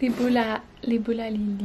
Les boules à Lily.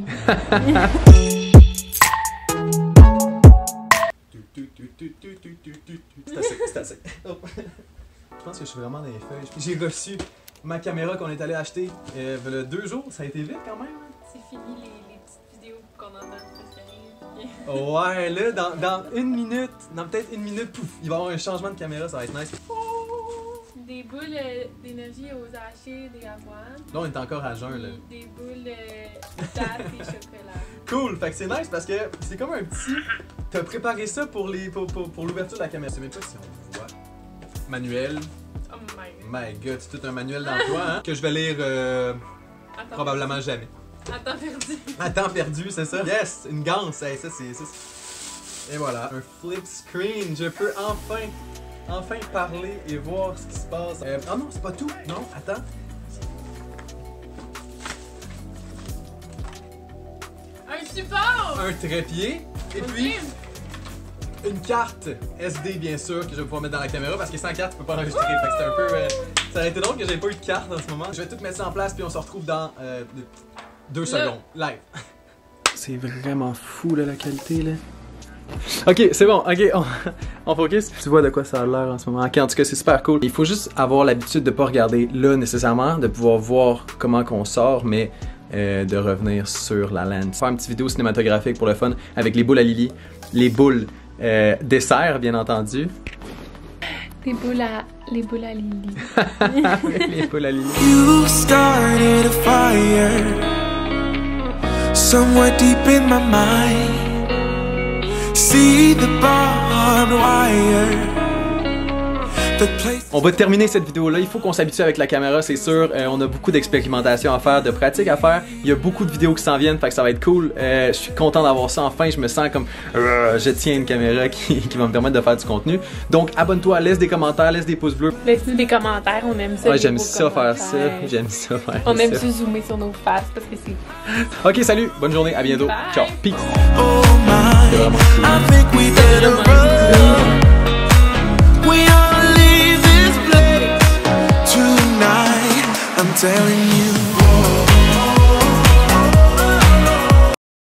C'est assez. Oh. Je pense que je suis vraiment dans les feuilles. J'ai reçu ma caméra qu'on est allé acheter il y a 2 jours. Ça a été vite quand même. C'est fini les petites vidéos qu'on entend préférées. Ouais, là, dans 1 minute, dans peut-être 1 minute, pouf, il va y avoir un changement de caméra, ça va être nice. Des boules d'énergie aux arachés, des avoines. Là, on est encore à jeun, là. Des boules d'âpres et chocolat. Cool, fait que c'est nice parce que c'est comme un petit. T'as préparé ça pour l'ouverture de la caméra. Je sais même pas si on voit. Manuel. Oh My god, c'est tout un manuel d'emploi, hein, que je vais lire probablement jamais. À temps perdu. À temps perdu, c'est ça? Yes, une ganse, hey, ça c'est. Et voilà, un flip screen. Je peux enfin parler et voir ce qui se passe. Oh non, c'est pas tout. Non, attends. Un support! Un trépied. Et puis, une carte SD, bien sûr, que je vais pouvoir mettre dans la caméra parce que sans carte, tu peux pas l'enregistrer. Fait que c'est un peu. Ça aurait été drôle que j'avais pas eu de carte en ce moment. Je vais tout mettre ça en place, puis on se retrouve dans 2 secondes. Live. C'est vraiment fou, là, la qualité, là. Ok, c'est bon, ok, on focus. Tu vois de quoi ça a l'air en ce moment. Ok, en tout cas, c'est super cool. Il faut juste avoir l'habitude de pas regarder là nécessairement, de pouvoir voir comment qu'on sort, mais de revenir sur la lens. Faire une petite vidéo cinématographique pour le fun avec les boules à Lily, les boules dessert, bien entendu. Les boules à Lily. Les boules à Lily. You started a fire somewhere deep in my mind. See the barbed wire. On va terminer cette vidéo-là. Il faut qu'on s'habitue avec la caméra, c'est sûr. On a beaucoup d'expérimentation à faire, de pratique à faire. Il y a beaucoup de vidéos qui s'en viennent, fait que ça va être cool. Je suis content d'avoir ça enfin. Je me sens comme je tiens une caméra qui va me permettre de faire du contenu. Donc abonne-toi, laisse des commentaires, laisse des pouces bleus. Laisse-nous des commentaires, on aime ça. Ouais, j'aime ça faire ça. J'aime ça faire ça. On aime ça zoomer sur nos faces parce que c'est. Ok, salut, bonne journée, à bientôt. Bye. Ciao, peace. Oh my, I think we better run. We all leave this place tonight. I'm telling